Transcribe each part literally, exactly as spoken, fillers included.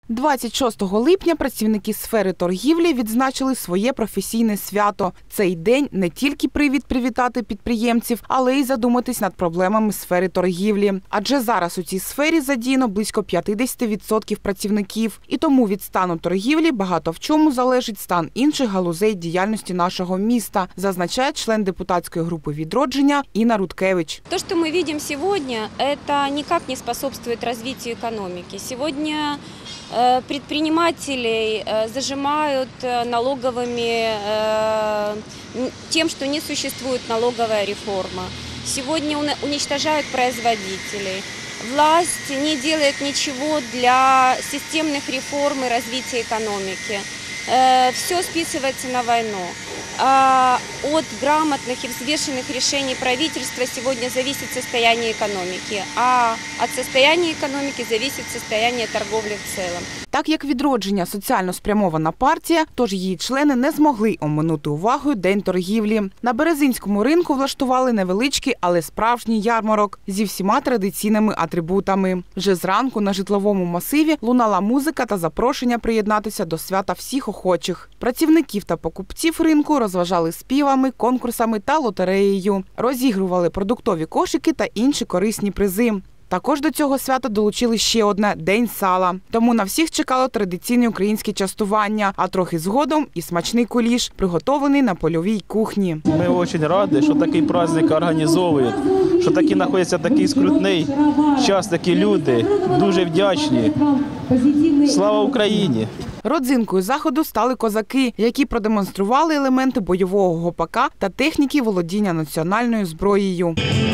двадцять шостого липня працівники сфери торгівлі відзначили своє професійне свято. Цей день не тільки привід привітати підприємців, але й задуматись над проблемами сфери торгівлі. Адже зараз у цій сфері задіяно близько п'ятдесят відсотків працівників. І тому від стану торгівлі багато в чому залежить стан інших галузей діяльності нашого міста, зазначає член депутатської групи «Відродження» Інна Рудкевич. То, что мы видим сегодня, это никак не способствует развитию экономики. Сегодня предпринимателей зажимают налоговыми тем, что не существует налоговая реформа. Сегодня уничтожают производителей. Власть не делает ничего для системных реформ и развития экономики. Все списывается на войну. От грамотных и взвешенных решений правительства сегодня зависит состояние экономики, а от состояния экономики зависит состояние торговли в целом. Так як «Відродження» – соціально спрямована партія, тож її члени не змогли оминути увагою День торгівлі. На Березинському ринку влаштували невеличкий, але справжній ярмарок зі всіма традиційними атрибутами. Вже зранку на житловому масиві лунала музика та запрошення приєднатися до свята всіх охочих. Працівників та покупців ринку розважали співами, конкурсами та лотереєю. Розігрували продуктові кошики та інші корисні призи. Також до цього свята долучили ще одне – День сала. Тому на всіх чекало традиційне українське частування, а трохи згодом і смачний куліш, приготовлений на польовій кухні. Ми дуже раді, що такий праздник організовують, що такі знаходяться такий скрутний час, такі люди, дуже вдячні. Слава Україні! Родзинкою заходу стали козаки, які продемонстрували елементи бойового гопака та техніки володіння національною зброєю.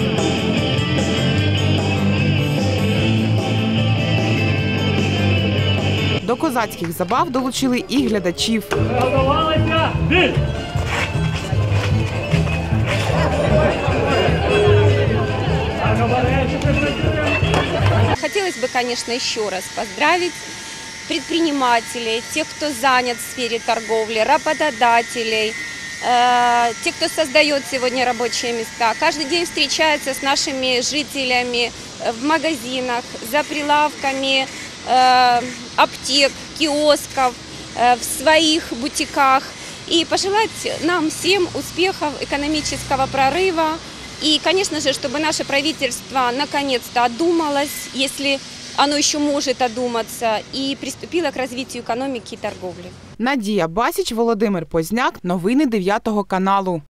До козацьких забав долучили і глядачів. Хотелось бы, конечно, еще раз поздравить предпринимателей, тех, кто занят в сфере торговли, работодателей, э, тех, кто создает сегодня рабочие места. Каждый день встречается с нашими жителями в магазинах, за прилавками э, аптек, киосков, э, в своих бутиках. И пожелать нам всем успехов, экономического прорыва. И, конечно же, чтобы наше правительство наконец-то одумалось, если оно еще может одуматься, и приступило к развитию экономики и торговли. Надія Басіч, Володимир Позняк. Новини дев'ятого каналу.